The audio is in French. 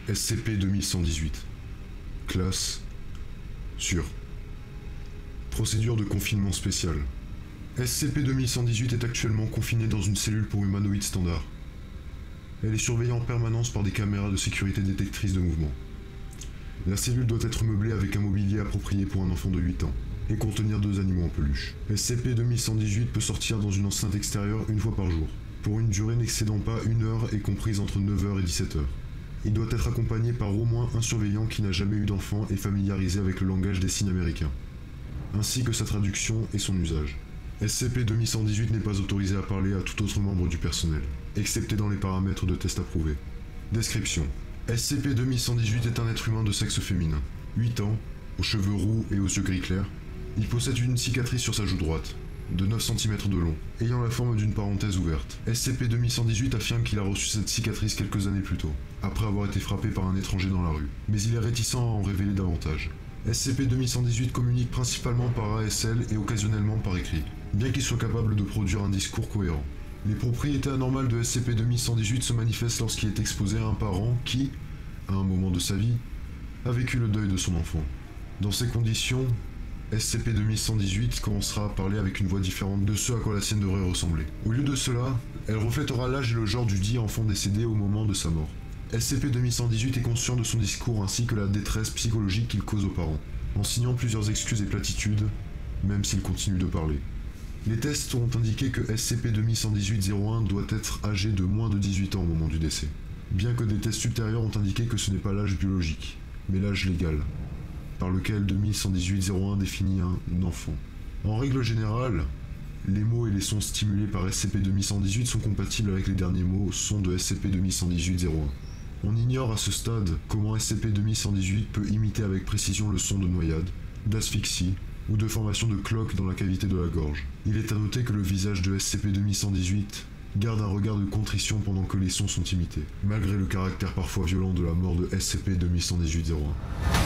SCP-2118. Classe sûre. Procédure de confinement spécial. SCP-2118 est actuellement confinée dans une cellule pour humanoïdes standard. Elle est surveillée en permanence par des caméras de sécurité détectrices de mouvement. La cellule doit être meublée avec un mobilier approprié pour un enfant de 8 ans et contenir 2 animaux en peluche. SCP-2118 peut sortir dans une enceinte extérieure une fois par jour, pour une durée n'excédant pas 1 heure et comprise entre 9h et 17h. Il doit être accompagné par au moins un surveillant qui n'a jamais eu d'enfant et familiarisé avec le langage des signes américains, ainsi que sa traduction et son usage. SCP-2118 n'est pas autorisé à parler à tout autre membre du personnel, excepté dans les paramètres de test approuvés. Description. SCP-2118 est un être humain de sexe féminin, 8 ans, aux cheveux roux et aux yeux gris clair. Il possède une cicatrice sur sa joue droite, de 9 cm de long, ayant la forme d'une parenthèse ouverte. SCP-2118 affirme qu'il a reçu cette cicatrice quelques années plus tôt, après avoir été frappé par un étranger dans la rue, mais il est réticent à en révéler davantage. SCP-2118 communique principalement par ASL et occasionnellement par écrit, bien qu'il soit capable de produire un discours cohérent. Les propriétés anormales de SCP-2118 se manifestent lorsqu'il est exposé à un parent qui, à un moment de sa vie, a vécu le deuil de son enfant. Dans ces conditions, SCP-2118 commencera à parler avec une voix différente de ce à quoi la sienne devrait ressembler. Au lieu de cela, elle reflètera l'âge et le genre du dit enfant décédé au moment de sa mort. SCP-2118 est conscient de son discours ainsi que la détresse psychologique qu'il cause aux parents, en signant plusieurs excuses et platitudes, même s'il continue de parler. Les tests ont indiqué que SCP-2118-01 doit être âgé de moins de 18 ans au moment du décès, bien que des tests ultérieurs ont indiqué que ce n'est pas l'âge biologique, mais l'âge légal, par lequel 2118-01 définit un enfant. En règle générale, les mots et les sons stimulés par SCP-2118 sont compatibles avec les derniers mots sons de SCP-2118-01. On ignore à ce stade comment SCP-2118 peut imiter avec précision le son de noyade, d'asphyxie ou de formation de cloque dans la cavité de la gorge. Il est à noter que le visage de SCP-2118 garde un regard de contrition pendant que les sons sont imités, malgré le caractère parfois violent de la mort de SCP-2118-01.